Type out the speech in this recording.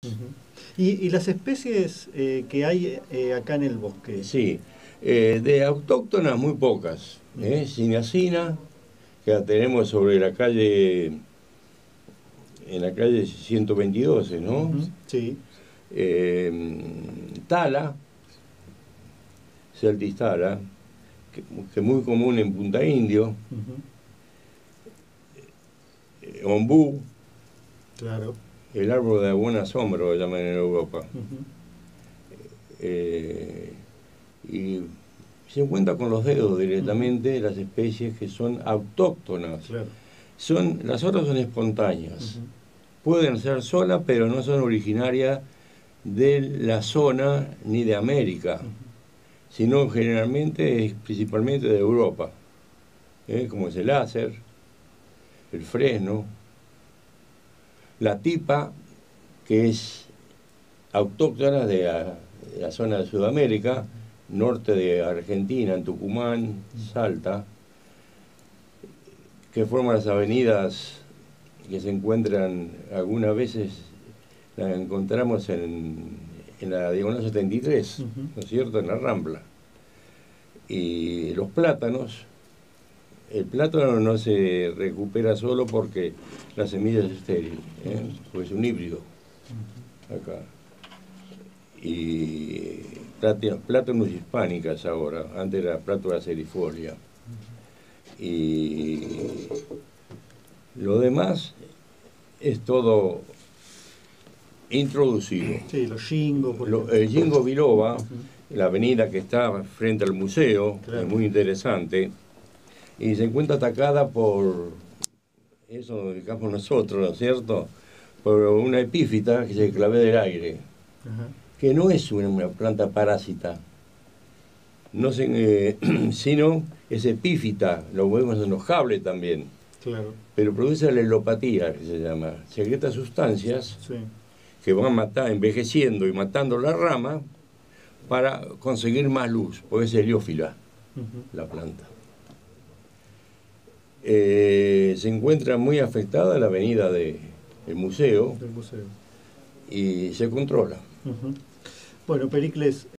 Ujú. Y las especies que hay acá en el bosque? Sí, de autóctonas muy pocas. Cinacina, que la tenemos sobre la calle, en la calle 122, ¿no? Ujú, sí. Tala, Celtis tala, que es muy común en Punta Indio. Ujú, Ombú, claro. el árbol de buena sombra lo llaman en Europa. Ujú, Eh, y se cuenta con los dedos ujú, directamente las especies que son autóctonas. claro. Las otras son espontáneas. Ujú, Pueden ser solas, pero no son originarias de la zona ni de América, ujú, sino generalmente es principalmente de Europa, como es el láser, el fresno, la tipa, que es autóctona de la zona de Sudamérica, norte de Argentina, en Tucumán, Salta, que forman las avenidas que se encuentran algunas veces, las encontramos en la Diagonal 73, ujú, ¿no es cierto?, en la Rambla. Y los plátanos, el plátano no se recupera solo porque la semilla es estéril, ujú, pues es un híbrido ujú. acá. Y plátanos hispánicas ahora, antes era plátano acerifolia. Y lo demás es todo introducido. Sí, los Shingo, por ejemplo. El Ginkgo biloba, Ujú, la avenida que está frente al museo, es claro. muy interesante, y se encuentra atacada por, eso lo dedicamos nosotros, ¿no es cierto?, por una epífita que es el clavel del aire, Ajá, que no es una planta parásita, no se, sino es epífita, lo vemos en los cables también, claro. pero produce la helopatía, que se llama, secreta sustancias Sí. que van envejeciendo y matando la rama para conseguir más luz, porque es heliófila Ujú, la planta. Se encuentra muy afectada la avenida del museo del museo. y se controla. Ujú. Bueno, Pericles,